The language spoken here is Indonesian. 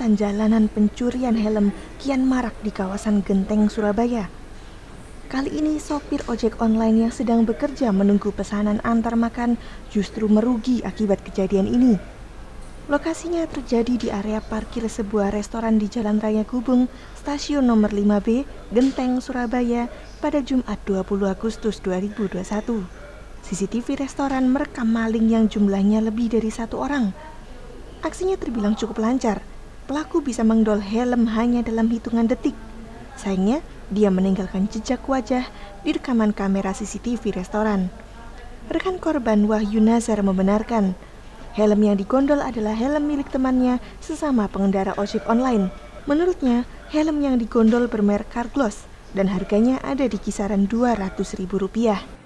Kejahatan jalanan pencurian helm kian marak di kawasan Genteng, Surabaya. Kali ini sopir ojek online yang sedang bekerja menunggu pesanan antar makan justru merugi akibat kejadian ini. Lokasinya terjadi di area parkir sebuah restoran di Jalan Raya Gubeng, stasiun nomor 5B, Genteng, Surabaya pada Jumat 20 Agustus 2021. CCTV restoran merekam maling yang jumlahnya lebih dari 1 orang. Aksinya terbilang cukup lancar. Pelaku bisa menggondol helm hanya dalam hitungan detik. Sayangnya, dia meninggalkan jejak wajah di rekaman kamera CCTV restoran. Rekan korban Wahyu Nazar membenarkan, helm yang digondol adalah helm milik temannya sesama pengendara ojek online. Menurutnya, helm yang digondol bermerek Carglass dan harganya ada di kisaran Rp200.000.